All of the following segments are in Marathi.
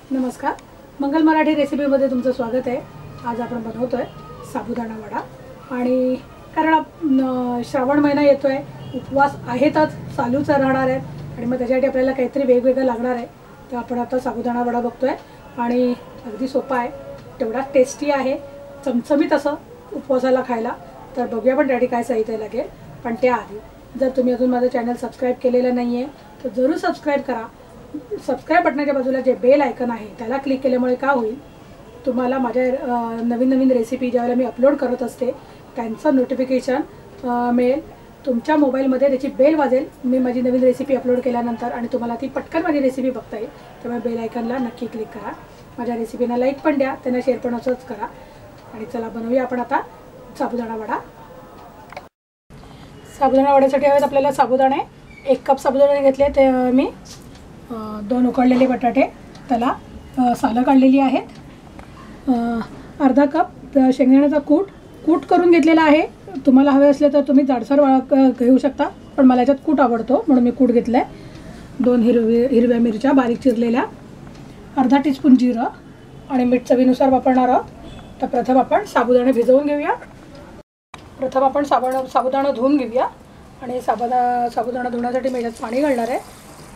नमस्कार, मंगल मराठी रेसिपीमध्ये तुमचं स्वागत आहे। आज आपण बनवतोय साबुदाणा वडा आणि कारण श्रावण महिना येतोय, उपवास आहेतच, चालूच राहणार आहेत आणि मग त्याच्यासाठी आपल्याला काहीतरी वेगवेगळं लागणार आहे। तर आपण आता साबुदाणा वडा बघतोय आणि अगदी सोपा आहे, तेवढा टेस्टी आहे, चमचमीत असं उपवासाला खायला। तर बघूया पण त्यासाठी काय साहित्य लागेल। पण त्याआधी जर तुम्ही अजून माझं चॅनल सबस्क्राइब केलेलं नाही आहे तर जरूर सबस्क्राइब करा। सबस्क्राइब बटनाच्या बाजूला जे बेल आयकन आहे त्याला क्लिक केल्यामुळे काय होईल, तुम्हाला माझ्या नवीन नवीन रेसिपी ज्यावेळेला मी अपलोड करत असते त्यांचं नोटिफिकेशन मिळेल तुमच्या मोबाईलमध्ये, त्याची बेल वाजेल मी माझी नवीन रेसिपी अपलोड केल्यानंतर आणि तुम्हाला ती पटकन माझी रेसिपी बघता येईल। त्यामुळे बेल आयकनला नक्की क्लिक करा, माझ्या रेसिपीला लाईक पण द्या, त्यांना शेअर पण असंच करा। आणि चला बनवूया आपण आता साबुदाणा वडा। साबुदाणा वड्यासाठी हवेत आपल्याला साबुदाणे, 1 कप साबुदाणे घेतले, ते मी 2 उकडलेले बटाटे, त्याला सालं काढलेली आहेत, अर्धा कप शेंगदाण्याचा कूट करून घेतलेला आहे। तुम्हाला हवे असले तर तुम्ही जाडसर घेऊ शकता, पण मला याच्यात कूट आवडतो म्हणून मी कूट घेतला आहे। 2 हिरव्या मिरच्या बारीक चिरलेल्या, अर्धा टीस्पून जिरं आणि मीठ चवीनुसार वापरणार आहोत। तर प्रथम आपण साबुदाणे भिजवून घेऊया। प्रथम आपण साबुदाणा धुवून घेऊया आणि साबुदाणा धुण्यासाठी मी याच्यात पाणी घालणार आहे।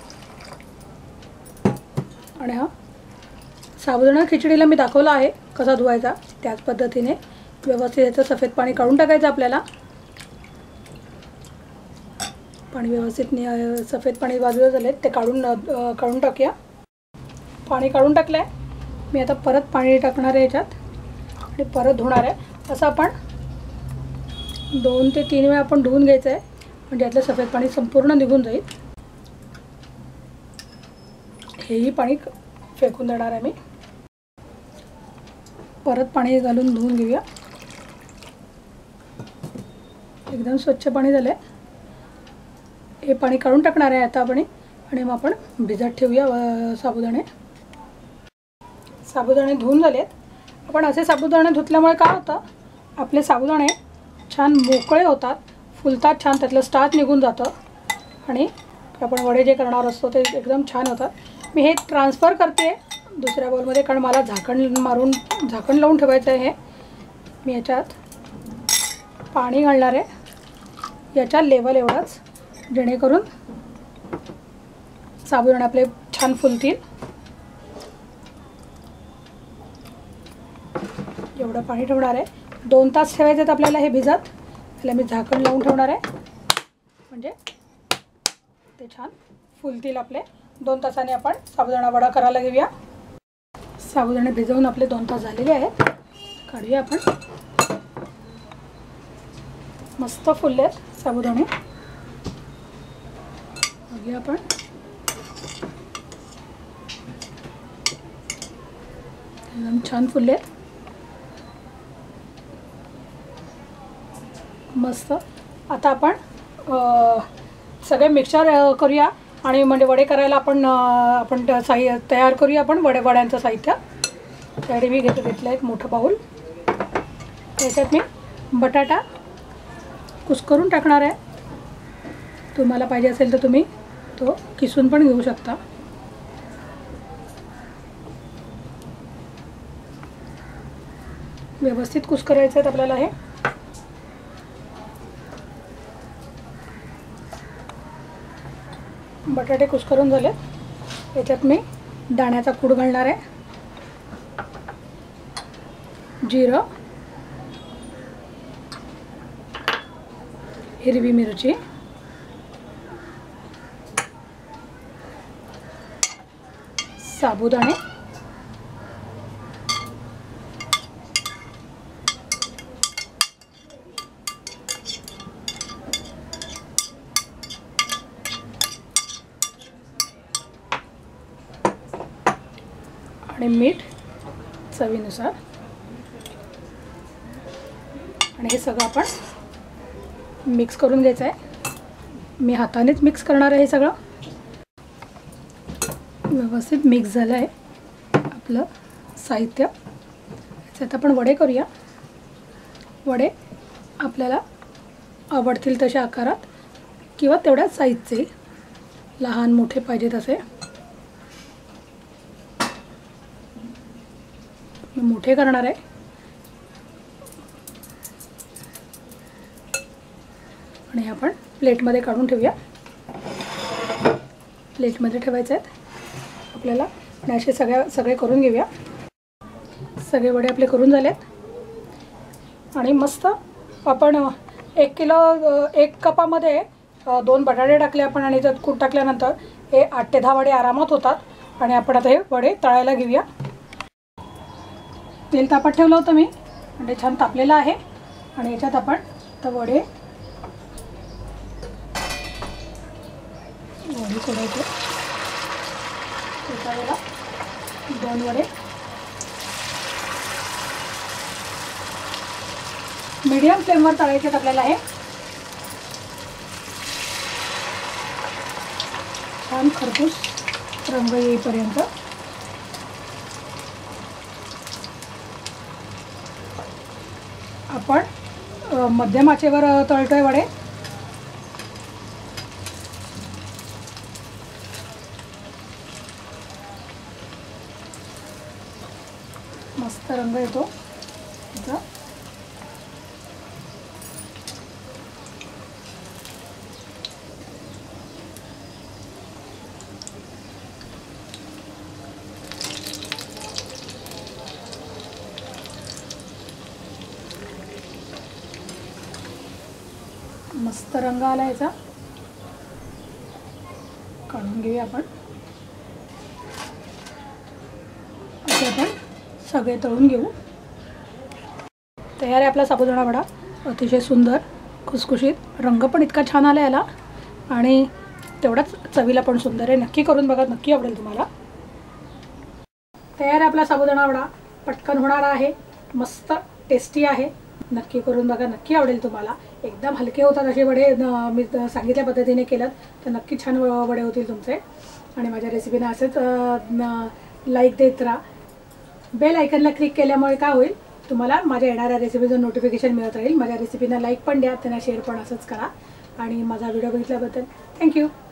आणि हा साबुदाणा खिचडीला मी दाखवला आहे कसा धुवायचा, त्याच पद्धतीने व्यवस्थित याचं सफेद पाणी काढून टाकायचं आपल्याला। पाणी व्यवस्थित सफेद पाणी बाजूला झाले ते काढून टाकूया। पाणी काढून टाकलं आहे मी, आता परत पाणी टाकणार आहे याच्यात आणि परत धुणार आहे। असं आपण 2 ते 3 वेळा आपण धुवून घ्यायचं आहे, म्हणजे यातलं सफेद पाणी संपूर्ण निघून जाईल। हेही पाणी फेकून देणार आहे मी, परत पाणी घालून धुवून घेऊया। एकदम स्वच्छ पाणी झालं आहे, हे पाणी काढून टाकणार आहे आता आपण आणि मग आपण भिजत ठेवूया साबुदाणे धुवून झालेत। आपण असे साबुदाणे धुतल्यामुळे काय होतं, आपले साबुदाणे छान मोकळे होतात, फुलतात छान, त्यातलं स्टार्च निघून जातं आणि आपण वडे जे करणार असतो ते एकदम छान होतात। मी हे ट्रान्सफर करते दुसऱ्या बाउलमध्ये, कारण मला झाकण लावून ठेवायचं आहे। हे मी याच्यात पाणी घालणार आहे, याच्या लेवल एवढंच, जेणेकरून साबुदाणे आपले छान फुलतील। एवढं पाणी ठेवणार आहे, 2 तास ठेवायचं आहे आपल्याला हे भिजत। त्याला मी झाकण लावून ठेवणार आहे, म्हणजे ते छान फुलतील आपले। 2 तासाने आपण साबुदाणा वडा करायला घेऊया। साबुदाणे भिजवून आपले 2 तास झालेले आहेत, काढूया आपण। मस्त फुललेत साबुदाणे, बघूया आपण। एकदम छान फुललेत, मस्त। आता आपण सगळे मिक्सचर करूया आणि म्हणजे वडे करायला आपण तयार करूया आपण वड्यांचं साहित्य। त्यासाठी मी घेतलं एक मोठं बाऊल, त्याच्यात मी बटाटा कुस्करून टाकणार आहे। तुम्हाला पाहिजे असेल तर तुम्ही तो किसून पण घेऊ शकता। व्यवस्थित कुस्करायचं आहे आपल्याला हे। बटाटे कुस्करून झाले, याच्यात मी दाण्याचा कूट घालणार आहे, जिरं, हिरवी मिरची, साबुदाणे, आणि मीठ चवीनुसार, आणि हे सगळं आपण मिक्स करून घ्यायचं आहे। मी हातानेच मिक्स करणार आहे हे सगळं। व्यवस्थित मिक्स झालं आहे आपलं साहित्य। याच्यात आपण वडे करूया। वडे आपल्याला आवडतील तशा आकारात किंवा तेवढ्याच साईजचे, लहान मोठे पाहिजे तसे। मी मोठे करणार आहे आणि हे आपण प्लेटमध्ये काढून ठेवूया. प्लेटमध्ये ठेवायचे आहेत आपल्याला आणि असे सगळे करून घेऊया. सगळे वडे आपले करून झालेत आणि मस्त आपण 1 कपामध्ये 2 बटाटे टाकले आपण आणि त्यात कूट टाकल्यानंतर हे 8 ते 10 वडे आरामात होतात. आणि आपण आता हे वडे तळायला घेऊया. तेल तापत ठेवलं होतं मी आणि ते छान तापलेलं आहे आणि याच्यात आपण आता वडे सोडायचे. एका वेळेला 2 वडे मीडियम फ्लेमवर तळायचे आपल्याला. हे छान खरपूस रंग येईपर्यंत आपण मध्यम आचेवर तळतोय वडे. मस्त रंग येतो त्याचा. मस्त रंग आला याचा. काढून घेऊया आपण. असे आपण सगळे तळून घेऊ. तयार आहे आपला साबुदाणा वडा. अतिशय सुंदर खुसखुशीत, रंग पण इतका छान आला याला आणि तेवढाच चवीला पण सुंदर आहे. नक्की करून बघा, नक्की आवडेल तुम्हाला. तयार आहे आपला साबुदाणा वडा. पटकन होणारा आहे, मस्त टेस्टी आहे. नक्की करून बघा, नक्की आवडेल तुम्हाला. एकदम हलके होतात असे वडे. मी सांगितल्या पद्धतीने केलं तर नक्की छान वडे होतील तुमचे. आणि माझ्या रेसिपीना असेच लाईक देत राहा. बेल आयकनला क्लिक केल्यामुळे काय होईल, तुम्हाला माझ्या येणाऱ्या रेसिपीचं नोटिफिकेशन मिळत राहील. माझ्या रेसिपीना लाईक पण द्या, त्यांना शेअर पण असंच करा. आणि माझा व्हिडिओ बघितल्याबद्दल थँक्यू.